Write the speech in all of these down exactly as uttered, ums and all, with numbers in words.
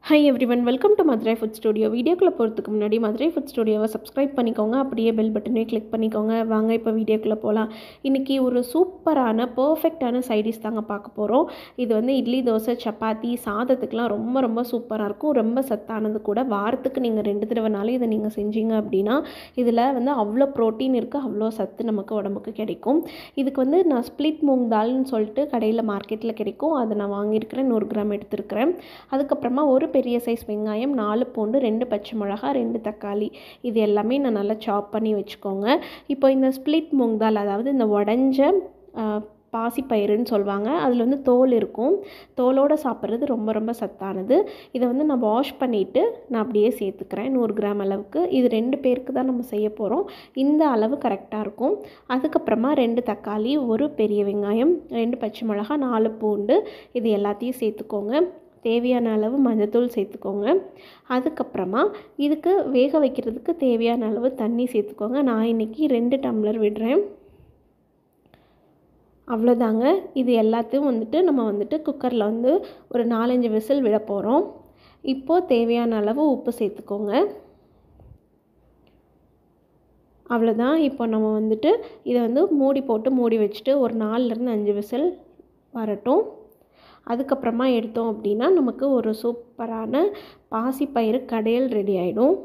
Hi everyone, welcome to Madurai Food Studio. வீடியோக்குள்ள போறதுக்கு முன்னாடி Madurai Food Studioவை சப்ஸ்கிரைப் பண்ணிக்கோங்க. அப்படியே பெல் பட்டனை கிளிக் பண்ணிக்கோங்க. வாங்க இப்போ வீடியோக்குள்ள போலாம். இன்னைக்கு ஒரு சூப்பரான பெர்ஃபெக்ட்டான சைட் டிஷ் தாங்க பார்க்க போறோம். இது வந்து இட்லி, தோசை, சப்பாத்தி, சாதத்துக்குலாம் ரொம்ப ரொம்ப சூப்பரா இருக்கும். ரொம்ப சத்தானது கூட. வாரத்துக்கு நீங்க ரெண்டு தடவைனாலும் இதை நீங்க செஞ்சீங்க அப்படினா இதுல வந்து அவ்ளோ புரோட்டீன் இருக்கு. அவ்ளோ சத்து நமக்கு உடம்புக்கு கிடைக்கும். இதுக்கு வந்து நான் ஸ்ப்ளிட் மூங் தால்னு சொல்லிட்டு கடையில் மார்க்கெட்டில் கிடைக்கும். அதை நான் வாங்கியிருக்கிறேன். நூறு கிராம் எடுத்துருக்கிறேன். அதுக்கப்புறமா ஒரு பெரிய சைஸ் வெங்காயம், நாலு பூண்டு, ரெண்டு பச்சை மிளகாய், ரெண்டு தக்காளி, இது எல்லாமே நான் நல்லா சாப் பண்ணி வச்சுக்கோங்க. இப்போ இந்த ஸ்ப்ளிட் மூங் தால், அதாவது இந்த உடஞ்ச பாசிப்பயிறுன்னு சொல்லுவாங்க, அதில் வந்து தோல் இருக்கும். தோலோடு சாப்பிட்றது ரொம்ப ரொம்ப சத்தானது. இதை வந்து நான் வாஷ் பண்ணிவிட்டு நான் அப்படியே சேர்த்துக்கிறேன். நூறு கிராம் அளவுக்கு. இது ரெண்டு பேருக்கு தான் நம்ம செய்ய போகிறோம். இந்த அளவு கரெக்டாக இருக்கும். அதுக்கப்புறமா ரெண்டு தக்காளி, ஒரு பெரிய வெங்காயம், ரெண்டு பச்சை மிளகாய், நாலு பூண்டு, இது எல்லாத்தையும் சேர்த்துக்கோங்க. தேவையான அளவு மஞ்சத்தூள் சேர்த்துக்கோங்க. அதுக்கப்புறமா இதுக்கு வேக வைக்கிறதுக்கு தேவையான அளவு தண்ணி சேர்த்துக்கோங்க. நான் இன்றைக்கி ரெண்டு டம்ளர் விடுறேன். அவ்வளோதாங்க. இது எல்லாத்தையும் வந்துட்டு நம்ம வந்துட்டு குக்கரில் வந்து ஒரு நாலஞ்சு விசில் விட போகிறோம். இப்போது தேவையான அளவு உப்பு சேர்த்துக்கோங்க. அவ்வளோதான். இப்போ நம்ம வந்துட்டு இதை வந்து மூடி போட்டு மூடி வச்சுட்டு ஒரு நாலுலேருந்து அஞ்சு விசில் வரட்டும். அதுக்கப்புறமா எடுத்தோம் அப்படின்னா நமக்கு ஒரு சூப்பரான பாசிப்பயிறு கடையல் ரெடி ஆகிடும்.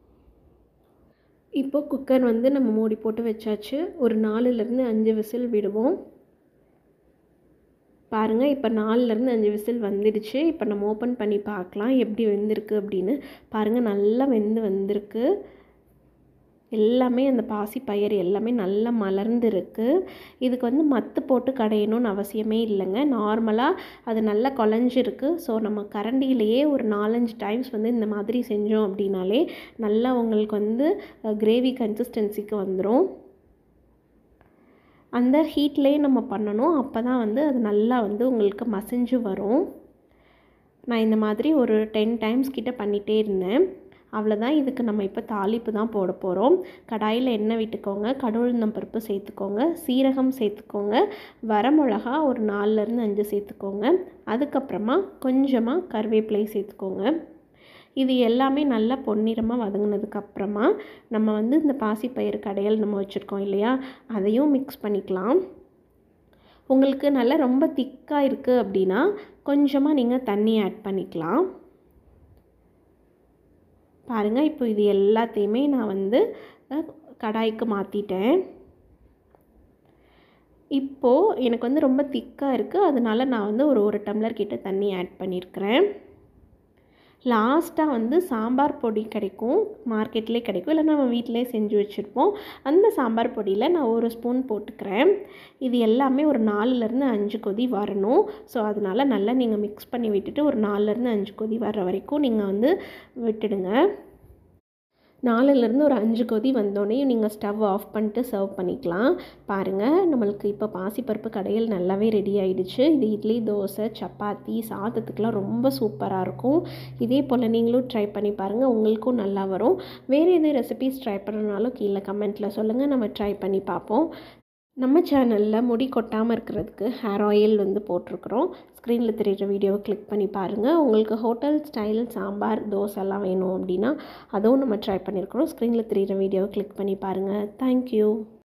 இப்போ குக்கர் வந்து நம்ம மூடி போட்டு வச்சாச்சு. ஒரு நாலுலேருந்து அஞ்சு விசில் விடுவோம். பாருங்கள், இப்போ நாலுலேருந்து அஞ்சு விசில் வந்துடுச்சு. இப்போ நம்ம ஓப்பன் பண்ணி பார்க்கலாம் எப்படி வெந்திருக்கு அப்படின்னு. பாருங்கள், நல்லா வெந்து வந்திருக்கு. எல்லாமே அந்த பாசி பயிறு எல்லாமே நல்லா மலர்ந்துருக்கு. இதுக்கு வந்து மத்து போட்டு கடையணும்னு அவசியமே இல்லைங்க. நார்மலாக அது நல்லா குழஞ்சிருக்கு. ஸோ நம்ம கரண்டியிலேயே ஒரு நாலஞ்சு டைம்ஸ் வந்து இந்த மாதிரி செஞ்சோம் அப்படின்னாலே நல்லா உங்களுக்கு வந்து கிரேவி கன்சிஸ்டன்சிக்கு வந்துடும். அந்த ஹீட்லேயே நம்ம பண்ணணும். அப்போ தான் வந்து அது நல்லா வந்து உங்களுக்கு மசிஞ்சு வரும். நான் இந்த மாதிரி ஒரு டென் டைம்ஸ் கிட்ட பண்ணிகிட்டே இருந்தேன். அவ்வளோதான். இதுக்கு நம்ம இப்போ தாளிப்பு தான் போட போகிறோம். கடாயில் எண்ணெய் விட்டுக்கோங்க. கடுகுளுந்தம் பருப்பு சேர்த்துக்கோங்க. சீரகம் சேர்த்துக்கோங்க. வரமிளகா ஒரு நாலுலேருந்து அஞ்சு சேர்த்துக்கோங்க. அதுக்கப்புறமா கொஞ்சமாக கருவேப்பிலை சேர்த்துக்கோங்க. இது எல்லாமே நல்லா பொன்னிறமாக வதங்கினதுக்கப்புறமா நம்ம வந்து இந்த பாசிப்பயிறு கடையல் நம்ம வச்சுருக்கோம் இல்லையா, அதையும் மிக்ஸ் பண்ணிக்கலாம். உங்களுக்கு நல்லா ரொம்ப திக்காக இருக்குது அப்படின்னா கொஞ்சமாக நீங்கள் தண்ணி ஆட் பண்ணிக்கலாம். பாருங்கள், இப்போ இது எல்லாத்தையுமே நான் வந்து கடாய்க்கு மாற்றிட்டேன். இப்போது எனக்கு வந்து ரொம்ப திக்காக இருக்குது. அதனால் நான் வந்து ஒரு ஒரு டம்ளர் கிட்ட தண்ணி ஆட் பண்ணியிருக்கிறேன். லாஸ்ட்டாக வந்து சாம்பார் பொடி கிடைக்கும், மார்க்கெட்லேயே கிடைக்கும், இல்லை நம்ம வீட்டிலே செஞ்சு வச்சுருப்போம். அந்த சாம்பார் பொடியில் நான் ஒரு ஸ்பூன் போட்டுக்கிறேன். இது எல்லாமே ஒரு நாலுலேருந்து அஞ்சு கொதி வரணும். ஸோ அதனால் நல்லா நீங்கள் மிக்ஸ் பண்ணி விட்டுட்டு ஒரு நாலுலேருந்து அஞ்சு கொதி வர்ற வரைக்கும் நீங்கள் வந்து விட்டுடுங்க. நாலுலேருந்து ஒரு அஞ்சு கொதி வந்தோடனே நீங்கள் ஸ்டவ் ஆஃப் பண்ணிட்டு சர்வ் பண்ணிக்கலாம். பாருங்கள், நம்மளுக்கு இப்போ பாசிப்பருப்பு கடையல் நல்லாவே ரெடி ஆகிடுச்சு. இது இட்லி, தோசை, சப்பாத்தி, சாதத்துக்கெலாம் ரொம்ப சூப்பராக இருக்கும். இதே போல் நீங்களும் ட்ரை பண்ணி பாருங்கள், உங்களுக்கும் நல்லா வரும். வேறு எது ரெசிபீஸ் ட்ரை பண்ணனாலும் கீழே கமெண்ட்டில் சொல்லுங்கள், நம்ம ட்ரை பண்ணி பார்ப்போம். நம்ம சேனலில் முடி கொட்டாமல் இருக்கிறதுக்கு ஹேர் ஆயில் வந்து போட்டிருக்கிறோம். ஸ்க்ரீனில் தெரிகிற வீடியோவை கிளிக் பண்ணி பாருங்கள். உங்களுக்கு ஹோட்டல் ஸ்டைல் சாம்பார், தோசைலாம் வேணும் அப்படின்னா அதுவும் நம்ம ட்ரை பண்ணியிருக்கிறோம். ஸ்க்ரீனில் தெரிகிற வீடியோவை கிளிக் பண்ணி பாருங்கள். தேங்க்யூ.